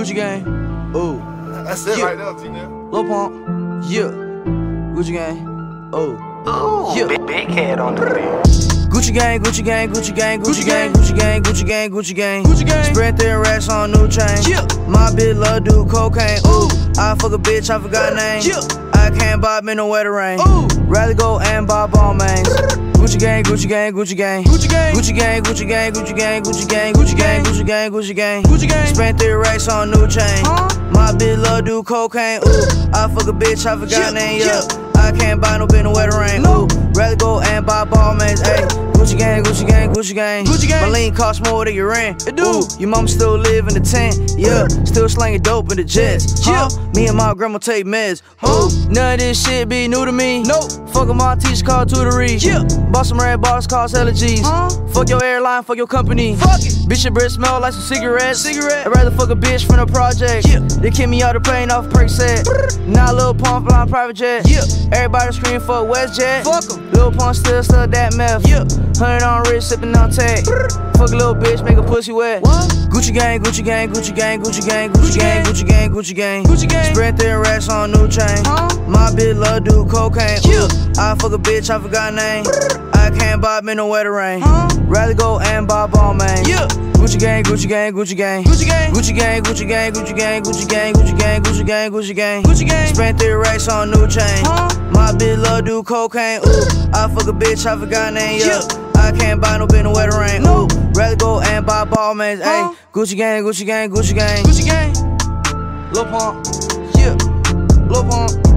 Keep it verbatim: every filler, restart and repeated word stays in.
Gucci gang, oh. That's it yeah. right there, T-Nell. Lil Pump, yeah. Gucci gang, oh. Ooh, yeah. big, big head on the beat. Gucci gang, Gucci gang, Gucci gang, Gucci gang, Gucci gang, Gucci gang, Gucci gang, Gucci gang. Spread thin racks on new chain. Yeah. My bitch love do cocaine. Ooh, I fuck a bitch, I forgot name. Yeah. I can't buy me no wetter rain. Ooh, rather go and buy ball mains. Gucci gang, Gucci gang, Gucci gang, Gucci gang, Gucci gang, Gucci gang, Gucci gang, Gucci gang, Gucci gang, Gucci gang, Gucci gang, Gucci gang. Spent three racks on new chain. My bitch love do cocaine. Ooh, I fuck a bitch, I forgot name. Yeah, I can't buy no bitch no wetter rain. Ooh, rather go and buy ball mains. Ayy, Gucci gang, Gucci gang, Gucci gang, Gucci gang. My lean cost more than your rent. It do. Ooh, your mama still live in the tent. Yeah, still slanging dope in the jets. Huh? Me and my grandma take meds. Huh? None of this shit be new to me. Nope. Fuck with my teacher called tutory. Yeah. Bought some red bottles cost allergies. Huh? Fuck your airline, fuck your company. Fuck it. Bitch, your breath smell like some cigarettes. Cigarette. I'd rather fuck a bitch from the project. Yeah. They kick me out the plane off perk set. Now Lil Pump flying private jet. Yeah. Everybody scream for WestJet. Fuck em. Lil Pump still stuck that meth. Yeah. Hundred on wrist, sippin' on tag. Fuck a little bitch, make a pussy wet. What? Gucci gang, Gucci gang, Gucci gang, Gucci gang, Gucci gang, Gucci gang, Gucci gang, Gucci gang. Spread thin racks on new chain. Huh? My bitch love do cocaine. Yeah. I fuck a bitch, I forgot name. I can't buy me no wetter rain. Huh? Rather go and buy ball main. Yeah. Gucci gang, Gucci gang, Gucci gang, Gucci gang, Gucci gang, Gucci gang, Gucci gang, Gucci gang, Gucci gang, Gucci gang, Gucci gang, Gucci gang. Spent three racks on new chain. Huh? My bitch love do cocaine. Ooh, I fuck a bitch, I forgot name. Yeah. I can't buy no bitch no wetter rain. Ooh, rather go and buy ball mains. Ayy, Gucci gang, Gucci gang, Gucci gang, Gucci gang. Lil Pump, yeah, Lil Pump.